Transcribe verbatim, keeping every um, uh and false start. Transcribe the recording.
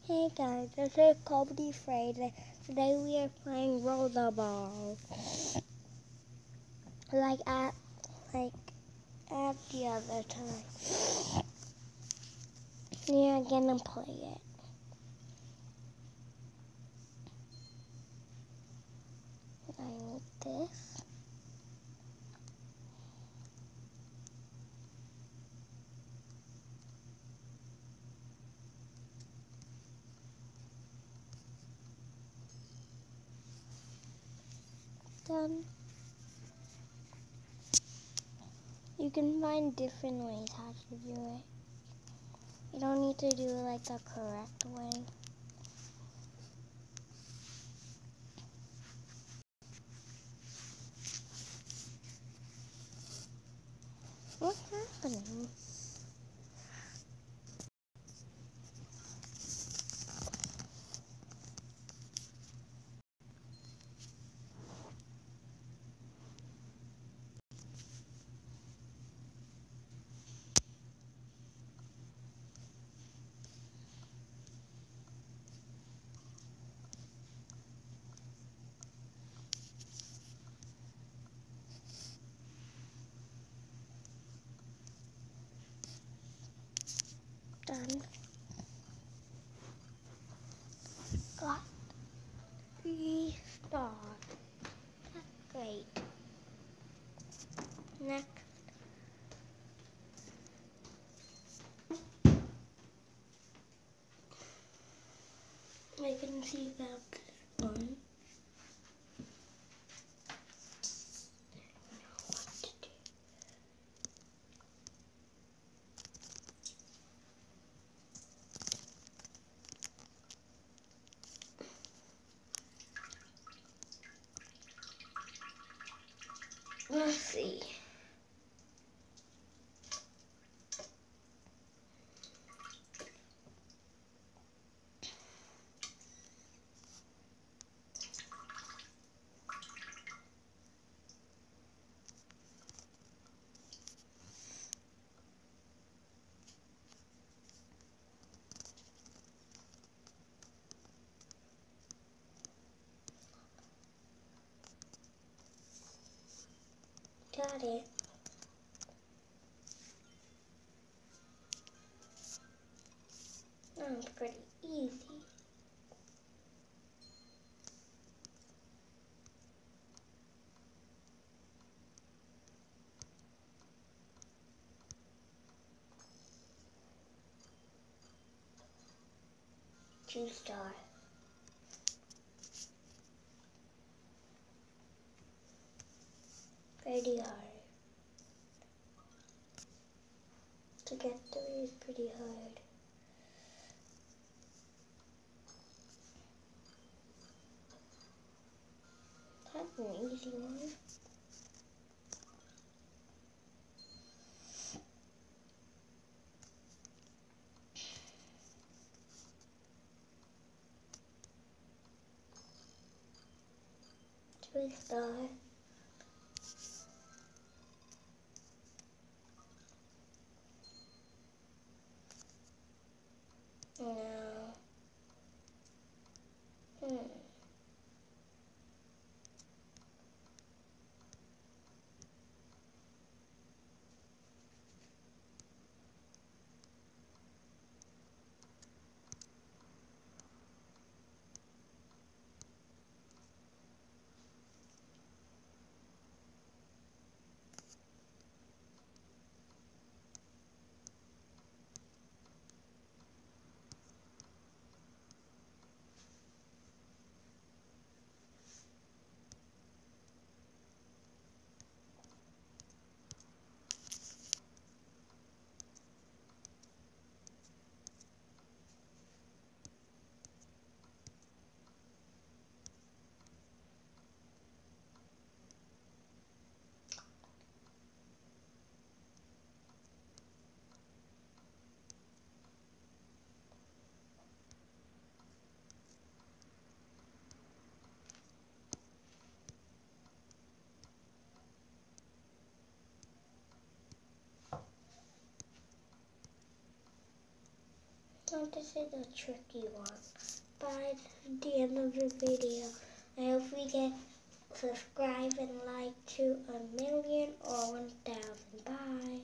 Hey guys, this is Comedy Friday. Today we are playing rollerball. Like at like at the other time. We are gonna play it. I need this. Done. You can find different ways how to do it. You don't need to do it like the correct way. What's happening? Done. Got three stars. That's great. Next. I can see that one. Let's see. Got it. That was pretty easy. Two star. Pretty hard. To get three is pretty hard. That's an easy one. Two star. No. Hmm. No, this is a tricky one. By the end of the video, I hope we get subscribe and like to a million or one thousand. Bye.